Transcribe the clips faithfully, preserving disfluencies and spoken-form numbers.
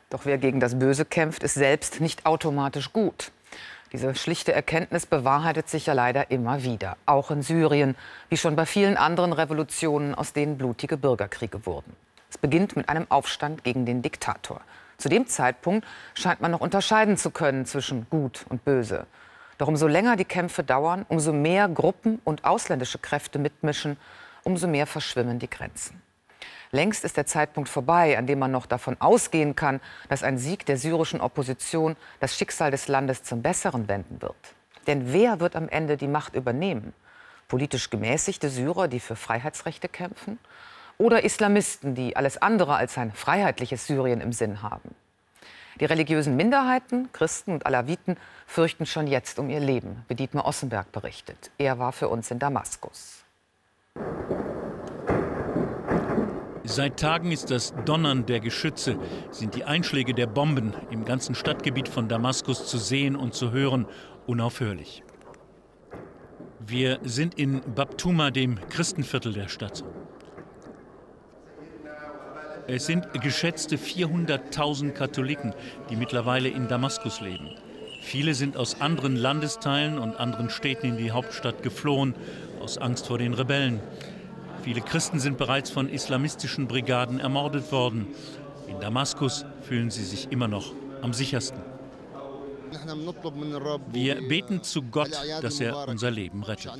Doch wer gegen das Böse kämpft, ist selbst nicht automatisch gut. Diese schlichte Erkenntnis bewahrheitet sich ja leider immer wieder, auch in Syrien, wie schon bei vielen anderen Revolutionen, aus denen blutige Bürgerkriege wurden. Es beginnt mit einem Aufstand gegen den Diktator. Zu dem Zeitpunkt scheint man noch unterscheiden zu können zwischen Gut und Böse. Doch umso länger die Kämpfe dauern, umso mehr Gruppen und ausländische Kräfte mitmischen, umso mehr verschwimmen die Grenzen. Längst ist der Zeitpunkt vorbei, an dem man noch davon ausgehen kann, dass ein Sieg der syrischen Opposition das Schicksal des Landes zum Besseren wenden wird. Denn wer wird am Ende die Macht übernehmen? Politisch gemäßigte Syrer, die für Freiheitsrechte kämpfen? Oder Islamisten, die alles andere als ein freiheitliches Syrien im Sinn haben? Die religiösen Minderheiten, Christen und Alawiten, fürchten schon jetzt um ihr Leben, wie Dietmar Ossenberg berichtet. Er war für uns in Damaskus. Seit Tagen ist das Donnern der Geschütze, sind die Einschläge der Bomben im ganzen Stadtgebiet von Damaskus zu sehen und zu hören, unaufhörlich. Wir sind in Bab Tuma, dem Christenviertel der Stadt. Es sind geschätzte vierhunderttausend Katholiken, die mittlerweile in Damaskus leben. Viele sind aus anderen Landesteilen und anderen Städten in die Hauptstadt geflohen, aus Angst vor den Rebellen. Viele Christen sind bereits von islamistischen Brigaden ermordet worden. In Damaskus fühlen sie sich immer noch am sichersten. Wir beten zu Gott, dass er unser Leben rettet.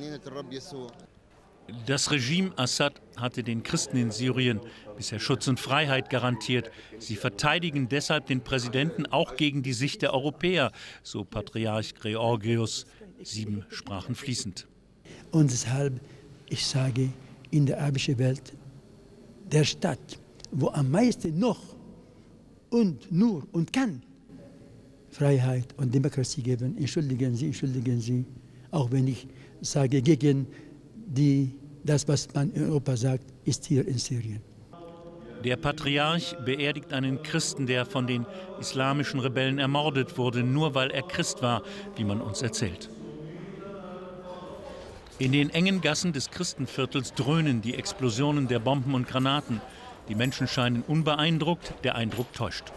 Das Regime Assad hatte den Christen in Syrien bisher Schutz und Freiheit garantiert. Sie verteidigen deshalb den Präsidenten auch gegen die Sicht der Europäer, so Patriarch Georgios. Sieben sprachen fließend. Und deshalb, ich sage, in der arabischen Welt, der Stadt, wo am meisten noch und nur und kann Freiheit und Demokratie geben. Entschuldigen Sie, entschuldigen Sie, auch wenn ich sage, gegen die, das, was man in Europa sagt, ist hier in Syrien. Der Patriarch beerdigt einen Christen, der von den islamischen Rebellen ermordet wurde, nur weil er Christ war, wie man uns erzählt. In den engen Gassen des Christenviertels dröhnen die Explosionen der Bomben und Granaten. Die Menschen scheinen unbeeindruckt, der Eindruck täuscht.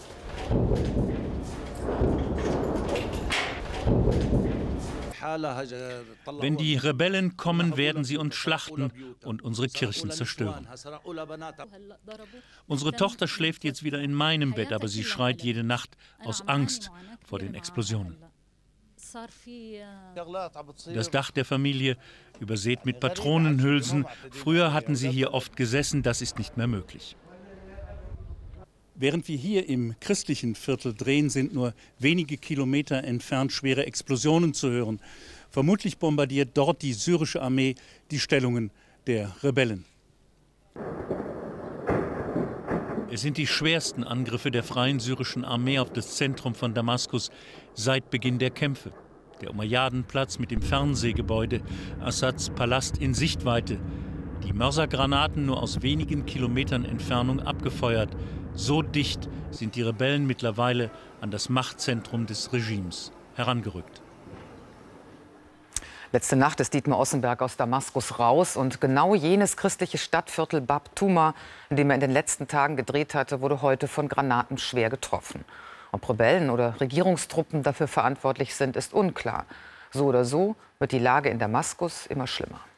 Wenn die Rebellen kommen, werden sie uns schlachten und unsere Kirchen zerstören. Unsere Tochter schläft jetzt wieder in meinem Bett, aber sie schreit jede Nacht aus Angst vor den Explosionen. Das Dach der Familie übersät mit Patronenhülsen. Früher hatten sie hier oft gesessen, das ist nicht mehr möglich. Während wir hier im christlichen Viertel drehen, sind nur wenige Kilometer entfernt schwere Explosionen zu hören. Vermutlich bombardiert dort die syrische Armee die Stellungen der Rebellen. Es sind die schwersten Angriffe der Freien Syrischen Armee auf das Zentrum von Damaskus seit Beginn der Kämpfe. Der Umayyadenplatz mit dem Fernsehgebäude, Assads Palast in Sichtweite. Die Mörsergranaten nur aus wenigen Kilometern Entfernung abgefeuert. So dicht sind die Rebellen mittlerweile an das Machtzentrum des Regimes herangerückt. Letzte Nacht ist Dietmar Ossenberg aus Damaskus raus. Und genau jenes christliche Stadtviertel Bab Tuma, in dem er in den letzten Tagen gedreht hatte, wurde heute von Granaten schwer getroffen. Ob Rebellen oder Regierungstruppen dafür verantwortlich sind, ist unklar. So oder so wird die Lage in Damaskus immer schlimmer.